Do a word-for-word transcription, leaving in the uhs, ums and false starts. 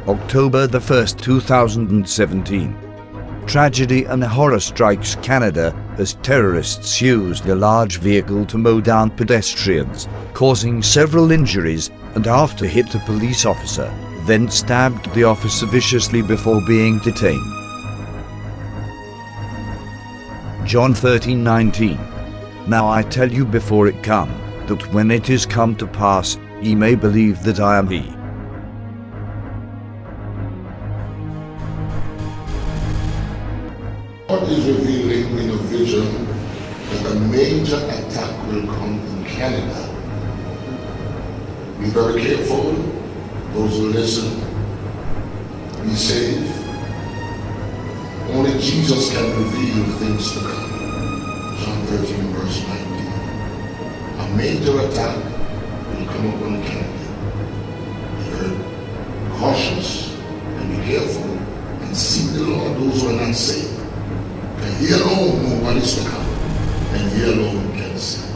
October the first, two thousand seventeen. Tragedy and horror strikes Canada as terrorists used a large vehicle to mow down pedestrians, causing several injuries, and after hit a police officer, then stabbed the officer viciously before being detained. John thirteen nineteen. Now I tell you before it come, that when it is come to pass, ye may believe that I am he. God is revealing in a vision that a major attack will come in Canada. Be very careful, those who listen. Be safe. Only Jesus can reveal things to come. John thirteen verse nineteen. A major attack will come upon Canada. Be very cautious and be careful and seek the Lord, those who are not saved. And he alone knows what is to come, and he alone can see.